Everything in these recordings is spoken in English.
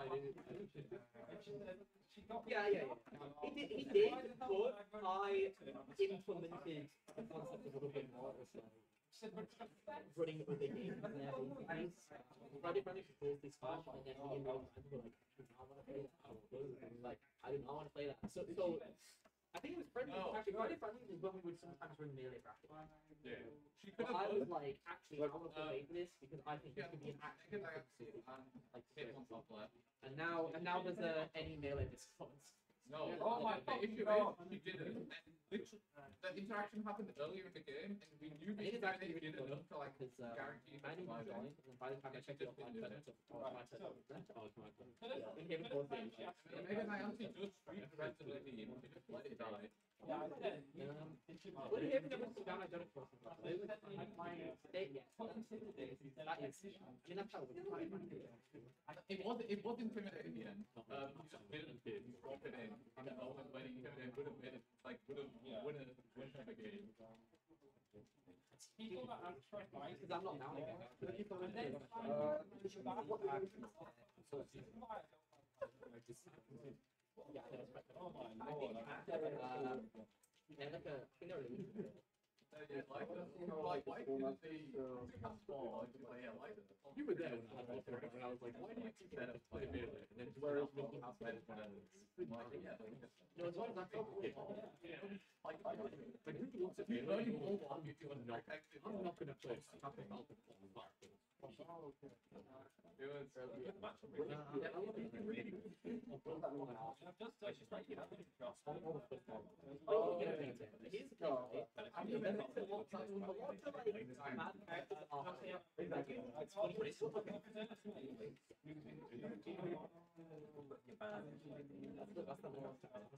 Yeah. He did, but I implemented the concept a little bit more. It was like running other games and everything. Running controls this fast, and then me and my friends were like, I want to play that. Like, I do not want to play that. So I think it was friendly. Actually, Friday Friendly is when we would sometimes run melee practice. Yeah. But I was like, actually, I want to play this because I think this could be an action like and now there's any melee response. No, oh my god, the issue is, he didn't. And literally, the interaction happened earlier in the game, and we knew I think it's actually did really enough to like guarantee I didn't survival. join, and by the time I checked it off my turn, it's my turn. Oh, it's my turn. In game both games. Maybe I actually just read the rest of the game, and just let it die. What do you have never seen down? I don't know. That is. I mean, that's how we try. It was intimidating in the end. He just didn't drop it in at the moment when he could have won it, like would have won the game. Because I'm not down again. Yeah, that's right. I think they're like a, I think they're really Yeah, like why couldn't they have small? Like You were there when I was there, and I was like, why do you keep that play melee? And then where is Mickey Mouse better than others? no, it's one that's so cool. like Like, who looks at me? Like, I'm not gonna play something else. it was Here's the thing, right? I mean, there's a lot of like mad characters are it's funny, but it's still like that's the more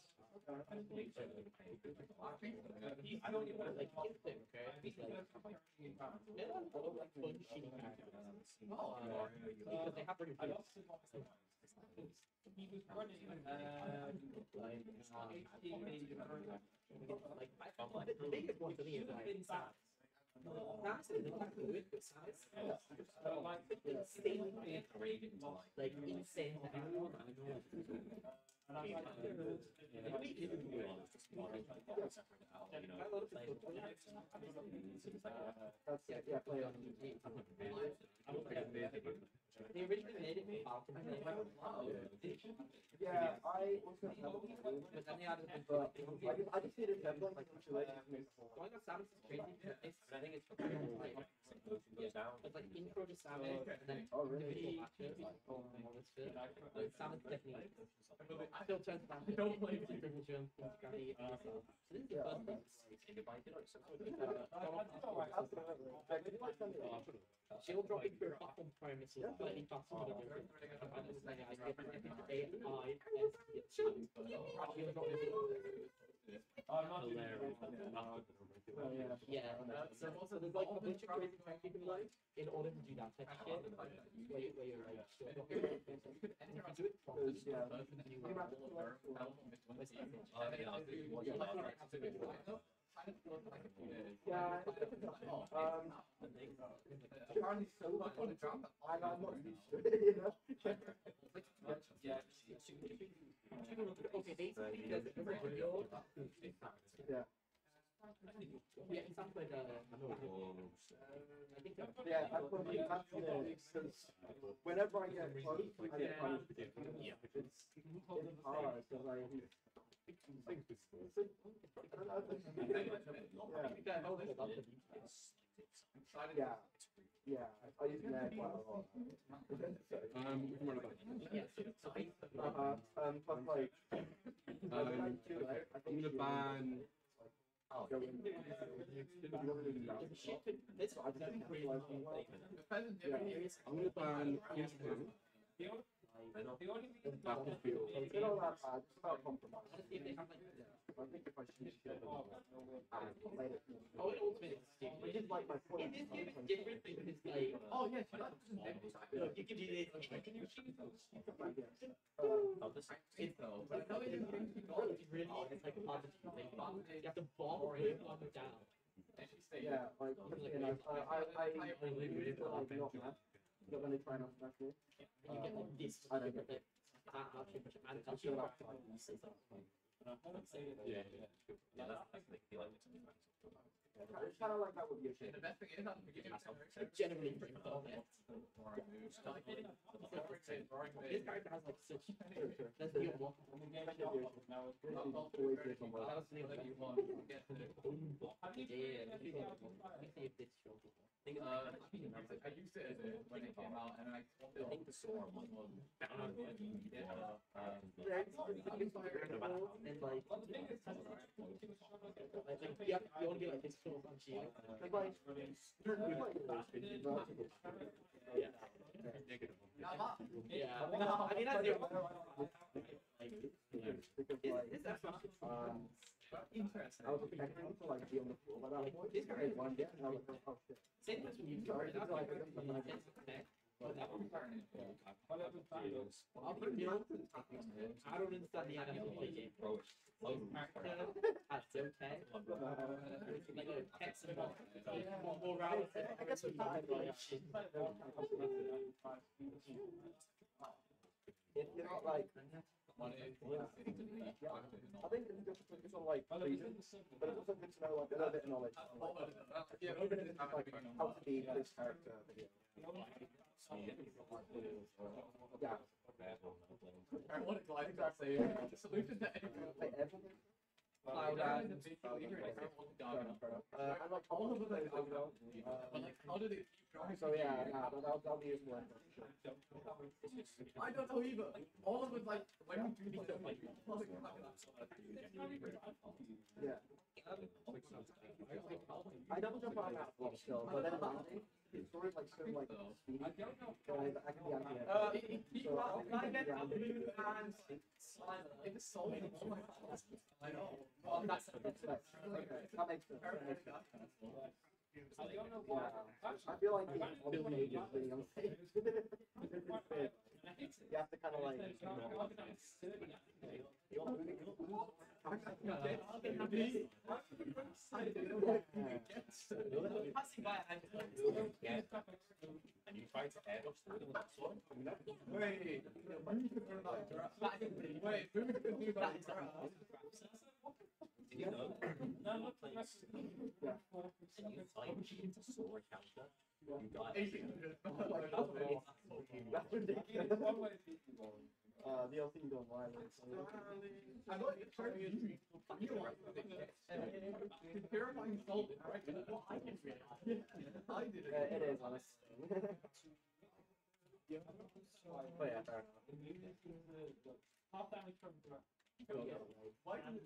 I don't even like his thing, okay? He's like they're not all like fun shitty characters. Because they have pretty good He was running like the biggest one to me is like That's it, like good, but size. Like insane. Yeah, play on. They originally made it Falcon. Yeah, I was gonna have but then they added but I just needed to have like going on Samus is crazy. I think it's like intro to Samus and then really? Samus technique. Still turns back. Don't play triple jump, gravity, and so this is the first thing. She'll drop into her platform prime missile slightly faster than everything. And it's like I get AI she'll drop yeah. So also there's like a bunch of crazy things you can like in order to do that type of shit. Where you're like if you do it properly, yeah, apparently so much on the drum, I'm not used to it, you know. okay, basically there's a real Yeah. yeah, it sounds like I think Yeah, I probably have to because whenever I get close, I get close. It's hard because I yeah, yeah, I use that quite a lot. We can run it back. yes. Plus like, I'm gonna ban. Shit could this I just think really like, I'm gonna ban Houston. Battlefield. it's not all that bad, it's about compromise. if they have like I think if I should get it and play it. oh it also is I did like my point. in this game it's different because it's like oh yeah, she look you can do this it's but no, it's really it's like hard to do like you have to bomb or up or down Yeah, like, you know, I not mad. But when they try not to back in, And you get like this. I don't get it. Can't have too much advantage. I'm sure that's fine. Yeah, that's the thing. He likes it. It's kind of like that with your shit. The best thing is, I'm beginning to Generally pretty perfect. moves. Like, This character has like such. There's the other one. Always do some work. That was the other you one. want to get to Yeah, let me see if this shows it. I used it as a, when it came out, and I think the sword was And like, you want to be like this sort of on shield. It's like, Yeah. Yeah. I mean, I do. because like, interesting. I was expecting to like be on the floor, but I was like, this guy is one yet, and I was like, oh shit. Same as when you Sorry, that's it's like, like, I'll put you on. I don't understand the NFL game. That's okay. Like a text and one more round. I guess it's fine, like, if you're not like, I think it's good to focus on like reasons, but it's also good to know like a little bit of knowledge. Yeah, Even if it's like how to be this character. Yeah. I want to glide across the solution to anything. Like everything. Cloud And like all of the things I know. but like, how do they keep drawing? So yeah, nah, but that'll be useful. I don't know either. All of it, like, when we do stuff like Yeah. I double jump on that block still, but then landing, it's sort of like speedy. So I can be on here. So I can be around. if it's solid, oh my God. I know. Oh, that's Okay, that makes sense. I feel like the all the pages being on the page. You have to kind of like. And you try to air dodge through them with that sword. Wait, wait, who could do that? Did you know? And you find into sword counter. You die. That's ridiculous. The other thing going violence. I know it's very easy. You know what? It's terrifying soul, right? I did it. I did it. It is, honestly. But yeah, fair enough. Half damage from Why did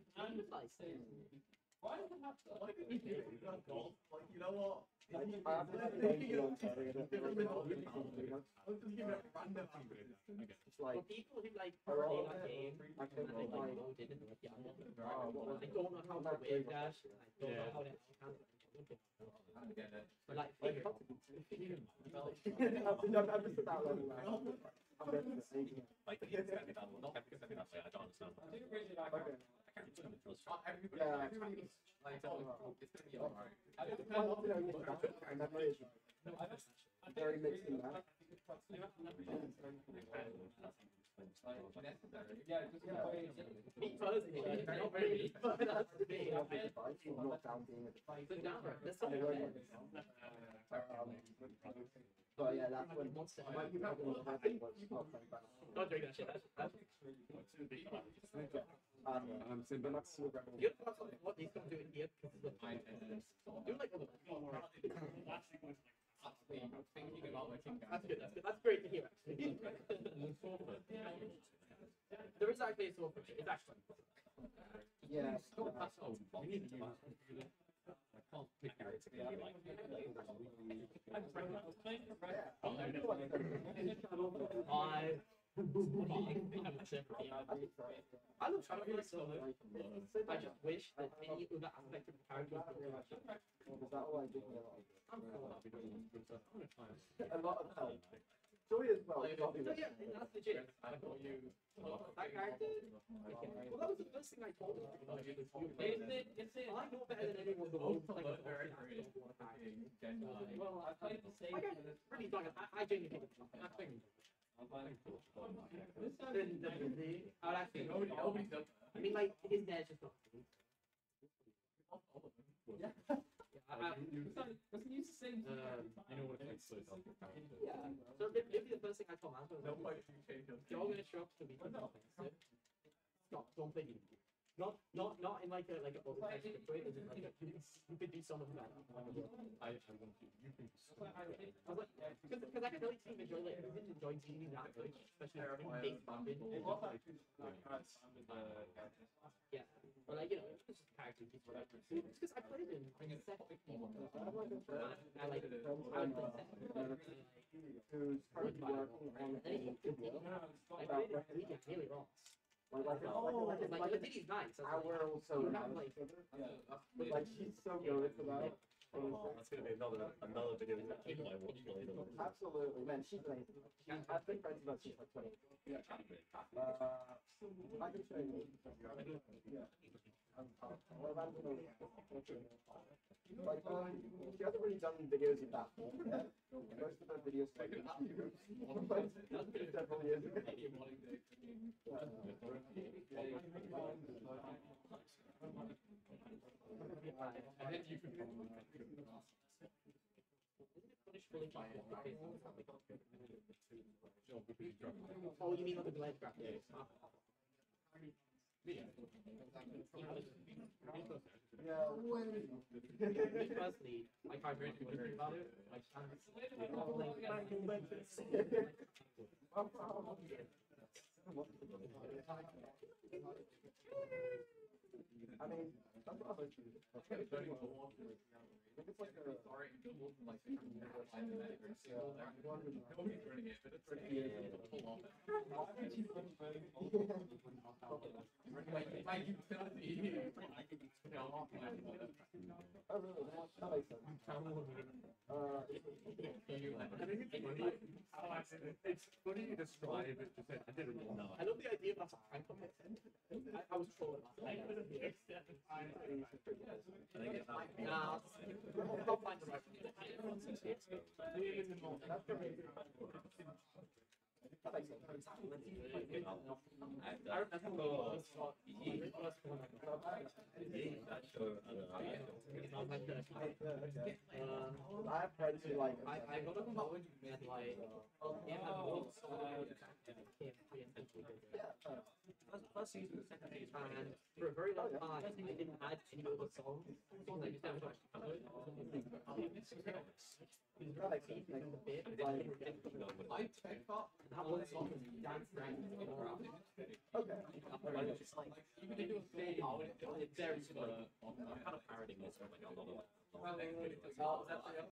why did we do it? Like, you know what? I have to think on sorry, I don't feel like I was just giving it random answers. it's like For people who like a play lot that of game, I and can they like like load in and like, yeah, what I don't know how to wave dash, I don't know how to actually handle it. I don't get it. But like, I'm just that level now. I'm ready to see it. Like, you send me that one. Not because I mean, I don't understand. I do really like Okay. I can't do it. Everybody, Yeah. everybody's like, oh, it's gonna be alright. I don't I love to know this stuff. My memory is very mixed in that. Yeah, just me personally, like, not really, but that's me. Not down being a device. So down, there's something like But yeah, that's when monster. I might be having a habit was Don't drink that shit. That's but that's still rebel. you know what he's gonna do in here because of the you're like Actually, thinking about my king. that's good. That's great to hear. Actually, there is actually a sword for me. It's actually Yeah. I love trying to play solo. I just wish that any other aspect of the character was Is that all I do? A lot of help. Joy as well. Like, Joy. So yeah, that's legit. I thought you. That character. Well, that was the first thing I told him. It's it. I know better than anyone who Both owns like a very fucking Well, I played the same. I don't really don't. I genuinely think it's I think I would actually. Nobody does that. I mean, like his dad's just not. Yeah. Doesn't use the same. You know what it's like so Yeah. So maybe the first thing I told Manto No was, fight you change your you're gonna show up to me. Stop! Don't play me. Not in like a overpriced way. As in like you could do something better. I want you can I was like, because I can really see him enjoy like he didn't enjoy TV that much, especially in base bumping. Yeah, but like it's just character piece whatever. It's because I played him in second. I like it. I would play second. Who's currently working on And then he continued. I played him really, really wrong. like Like the he's nice. our also You have like like she's so good for that. That's gonna be another video that I watch later. Absolutely, man. She's amazing. I've been friends with her since like 20. I can show you. Like, she hasn't really done videos in that form yet. Most of her videos like several years ago. And then you can oh, you mean like a blade graph? Yeah. Me personally, like I really think about it. Like, I mean, that's what I think. It's like a nobody's running it, but it's running pull on it. Like you cannot see Oh, really? That makes sense. It's funny you describe it. Just I didn't really know. I love the idea of that. I was trolling. I think it's Nah, I'll find the right That makes sense. I remember that show. I've friends who like. I got a college and like yeah, first season, second season, and for a very long time I didn't add any other songs. I just never touched it. That makes sense. Like the bit, I take that. that one song was Dance Dragon. Okay. Even if it was big, it's very Very similar. I'm kind of parodying this from like a lot of. well,